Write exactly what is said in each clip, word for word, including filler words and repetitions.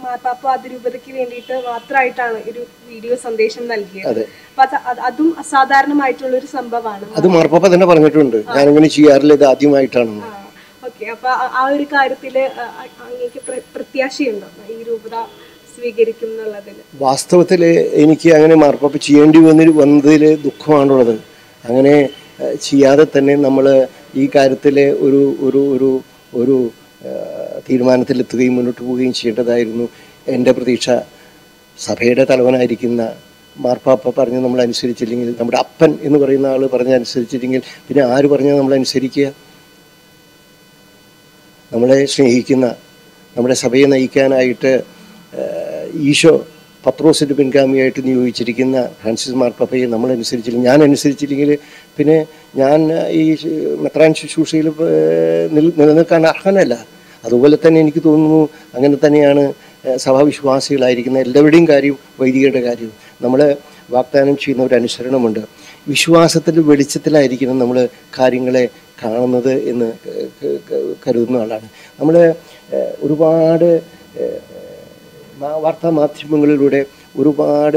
മാർപ്പാപ്പ അതിരൂപതയ്ക്ക് വേണ്ടിയിട്ട് മാത്രമായിട്ടാണ് ഒരു വീഡിയോ സന്ദേശം നൽകിയത്. അപ്പൊ അതും അസാധാരണമായിട്ടുള്ള ഒരു സംഭവമാണ്. അത് മാർപ്പാപ്പ തന്നെ പറഞ്ഞിട്ടുണ്ട്, ഞാനിങ്ങനെ ചെയ്യാറില്ല, ഇത് ആദ്യമായിട്ടാണ്. ഓക്കെ, അപ്പൊ ആ ഒരു കാര്യത്തില് അങ്ങേക്ക് പ്രത്യാശയുണ്ടോ ഈ രൂപത സ്വീകരിക്കും എന്നുള്ളതിൽ? വാസ്തവത്തില് എനിക്ക് അങ്ങനെ മാർപ്പാപ്പ ചെയ്യേണ്ടി വന്നി വന്നതിൽ ദുഃഖമാണുള്ളത്. അങ്ങനെ ചെയ്യാതെ തന്നെ നമ്മൾ ഈ കാര്യത്തിൽ ഒരു ഒരു ഒരു ഒരു തീരുമാനത്തിലെത്തുകയും മുന്നോട്ട് പോവുകയും ചെയ്യേണ്ടതായിരുന്നു. എൻ്റെ പ്രതീക്ഷ സഭയുടെ തലവനായിരിക്കുന്ന മാർപ്പാപ്പ പറഞ്ഞ് നമ്മൾ അനുസരിച്ചില്ലെങ്കിൽ, നമ്മുടെ അപ്പൻ എന്ന് പറയുന്ന ആൾ പറഞ്ഞ് അനുസരിച്ചില്ലെങ്കിൽ പിന്നെ ആര് പറഞ്ഞാൽ നമ്മൾ അനുസരിക്കുക? നമ്മളെ സ്നേഹിക്കുന്ന, നമ്മുടെ സഭയെ നയിക്കാനായിട്ട് ഈശോ പത്രോസിൻ്റെ പിൻഗാമിയായിട്ട് നിയോഗിച്ചിരിക്കുന്ന ഫ്രാൻസിസ് മാർപ്പാപ്പയെ നമ്മൾ അനുസരിച്ചില്ലെങ്കിൽ, ഞാൻ അനുസരിച്ചില്ലെങ്കിൽ പിന്നെ ഞാൻ ഈ മെത്രാൻ ശുശ്രൂഷയിൽ നിൽ നിലനിൽക്കാൻ അർഹനല്ല. അതുപോലെ തന്നെ എനിക്ക് തോന്നുന്നു അങ്ങനെ തന്നെയാണ് സഭാവിശ്വാസികളായിരിക്കുന്ന എല്ലാവരുടെയും കാര്യം, വൈദികരുടെ കാര്യവും. നമ്മൾ വാഗ്ദാനം ചെയ്യുന്ന ഒരു അനുസരണമുണ്ട്. വിശ്വാസത്തിൻ്റെ വെളിച്ചത്തിലായിരിക്കണം നമ്മൾ കാര്യങ്ങളെ കാണുന്നത് എന്ന് കരുതുന്ന ആളാണ്. നമ്മൾ ഒരുപാട് വാർത്താ മാധ്യമങ്ങളിലൂടെ ഒരുപാട്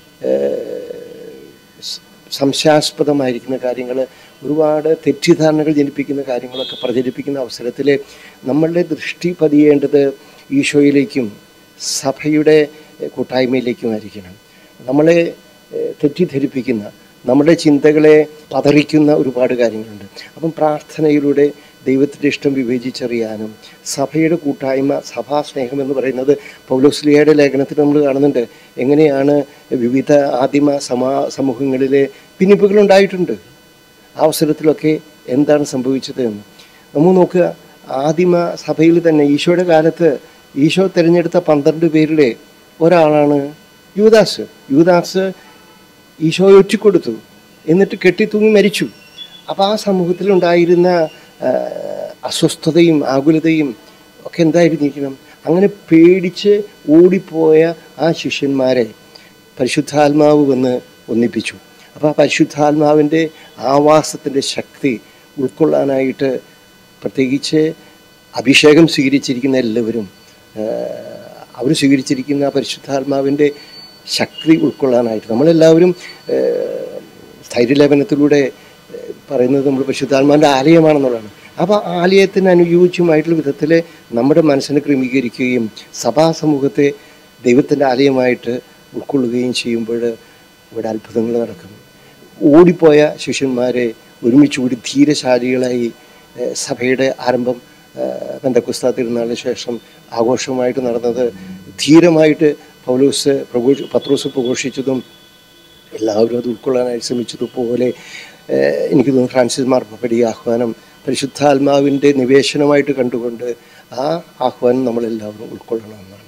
സംശയാസ്പദമായിരിക്കുന്ന കാര്യങ്ങൾ, ഒരുപാട് തെറ്റിദ്ധാരണകൾ ജനിപ്പിക്കുന്ന കാര്യങ്ങളൊക്കെ പ്രചരിപ്പിക്കുന്ന അവസരത്തിൽ നമ്മളുടെ ദൃഷ്ടി പതിയേണ്ടത് ഈശോയിലേക്കും സഭയുടെ കൂട്ടായ്മയിലേക്കുമായിരിക്കണം. നമ്മളെ തെറ്റിദ്ധരിപ്പിക്കുന്ന, നമ്മുടെ ചിന്തകളെ പതറിക്കുന്ന ഒരുപാട് കാര്യങ്ങളുണ്ട്. അപ്പം പ്രാർത്ഥനയിലൂടെ ദൈവത്തിൻ്റെ ഇഷ്ടം വിവേചിച്ചറിയാനും സഭയുടെ കൂട്ടായ്മ, സഭാ സ്നേഹം എന്ന് പറയുന്നത് പൗലോസ്ലിഹയുടെ ലേഖനത്തിൽ നമ്മൾ കാണുന്നുണ്ട്. എങ്ങനെയാണ് വിവിധ ആദിമ സമാ സമൂഹങ്ങളിലെ ഭിന്നിപ്പുകളുണ്ടായിട്ടുണ്ട്. ആ അവസരത്തിലൊക്കെ എന്താണ് സംഭവിച്ചത് എന്ന് നമ്മൾ നോക്കുക. ആദിമ സഭയിൽ തന്നെ ഈശോയുടെ കാലത്ത് ഈശോ തിരഞ്ഞെടുത്ത പന്ത്രണ്ട് പേരുടെ ഒരാളാണ് യൂദാസ്. യൂദാസ് ഈശോയെ ഒറ്റിക്കൊടുത്തു, എന്നിട്ട് കെട്ടിത്തൂങ്ങി മരിച്ചു. അപ്പോൾ ആ സമൂഹത്തിലുണ്ടായിരുന്ന അസ്വസ്ഥതയും ആകുലതയും ഒക്കെ എന്തായിരുന്നിരിക്കണം? അങ്ങനെ പേടിച്ച് ഓടിപ്പോയ ആ ശിഷ്യന്മാരെ പരിശുദ്ധാത്മാവ് വന്ന് ഒന്നിപ്പിച്ചു. അപ്പോൾ ആ പരിശുദ്ധാത്മാവിൻ്റെ ആവാസത്തിൻ്റെ ശക്തി ഉൾക്കൊള്ളാനായിട്ട്, പ്രത്യേകിച്ച് അഭിഷേകം സ്വീകരിച്ചിരിക്കുന്ന എല്ലാവരും അവർ സ്വീകരിച്ചിരിക്കുന്ന പരിശുദ്ധാത്മാവിൻ്റെ ശക്തി ഉൾക്കൊള്ളാനായിട്ട് നമ്മളെല്ലാവരും സ്ഥൈര്യലേപനത്തിലൂടെ പറയുന്നത് നമ്മൾ പരിശുദ്ധാത്മാവിൻ്റെ ആലയമാണെന്നുള്ളതാണ്. അപ്പോൾ ആലയത്തിന് അനുയോജ്യമായിട്ടുള്ള വിധത്തിൽ നമ്മുടെ മനസ്സിനെ ക്രമീകരിക്കുകയും സഭാ സമൂഹത്തെ ദൈവത്തിൻ്റെ ആലയമായിട്ട് ഉൾക്കൊള്ളുകയും ചെയ്യുമ്പോൾ ഇവിടെ അത്ഭുതങ്ങൾ നടക്കും. ഓടിപ്പോയ ശിഷ്യന്മാരെ ഒരുമിച്ച് കൂടി ധീരശാലികളായി സഭയുടെ ആരംഭം പെന്തക്കോസ്താ തിരുനാളിന് ശേഷം ആഘോഷമായിട്ട് നടന്നത്, ധീരമായിട്ട് പൗലോസ് പ്രഘോഷ പത്രോസ് പ്രഘോഷിച്ചതും എല്ലാവരും അത് ഉൾക്കൊള്ളാനായിട്ട് ശ്രമിച്ചതുപോലെ എനിക്ക് തോന്നുന്നു ഫ്രാൻസിസ് മാർപ്പാപ്പയുടെ ആഹ്വാനം പരിശുദ്ധാത്മാവിൻ്റെ നിവേശനമായിട്ട് കണ്ടുകൊണ്ട് ആ ആഹ്വാനം നമ്മളെല്ലാവരും ഉൾക്കൊള്ളണമെന്നാണ്.